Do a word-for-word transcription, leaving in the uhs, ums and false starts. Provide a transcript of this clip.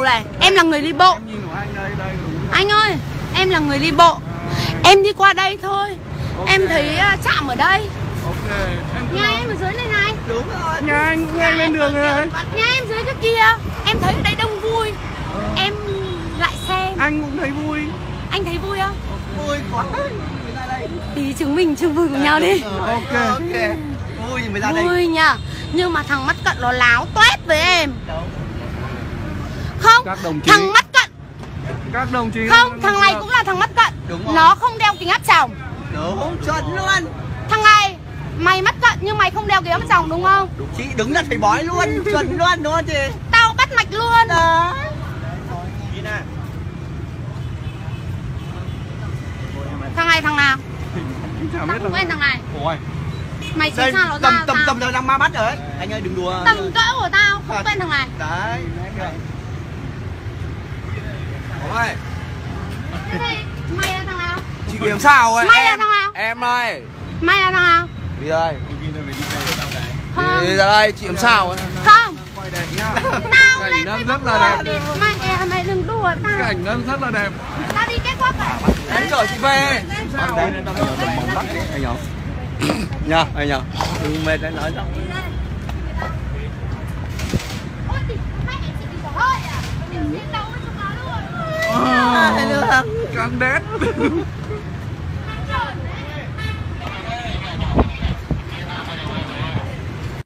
này. Em là người đi bộ. Anh ơi, em là người đi bộ. Em đi qua đây thôi. Em thấy uh, trạm ở đây. Nhà em ở dưới này này. Đúng rồi. Nhà anh, anh lên đường rồi. Nhà em dưới cái kia. Em thấy ở đây đông vui. Em lại xem. Anh cũng thấy vui. Anh thấy vui không? Vui quá. Thì chúng mình chung vui cùng nhau đi. Ok, ok. Vui thì mới ra đây. Vui nhờ. Nhưng mà thằng mắt cận nó láo toét với em. Không, Các đồng chí. thằng mắt cận. Các đồng chí. Không, thằng này cũng là thằng mắt cận. Đúng rồi. Nó không đeo kính áp tròng. Đúng, chuẩn luôn. Thằng này, mày mắt cận nhưng mày không đeo kính áp tròng đúng không? Đúng, chị đứng là thấy bói luôn, chuẩn luôn đúng không chị? Tao bắt mạch luôn. Đó. Thằng này thằng nào? Chả Tao biết không là... quen thằng này. Ôi. Mày Đây, chỉ sao nó tầm ra tầm sao? tầm giờ đang ma bắt rồi đấy. Anh ơi đừng đùa. Tầm cỡ của tao, không quen thằng này. Đấy. Ôi. Thế thì mày là thằng nào? Chị làm sao ấy? Mày là Em, thằng nào? em ơi. Mày là thằng nào? Đi đây. Không. Đi ra đây, chị làm sao ấy? Không. Quay đẹp nhá. Tao Cảnh lên nó Facebook rất là rồi. đẹp. Mày, à, mày đừng đùa tao. Cảnh nó rất là đẹp. Tao đi kết thúc rồi. Đấy chở chị về. Sao? Anh nhở. Nha, anh nhở. Đừng mệt anh nói đâu. Ôi thì hai anh chị đi bỏ hơi à? Mình chiến đấu với chúng nó luôn. Càng đét.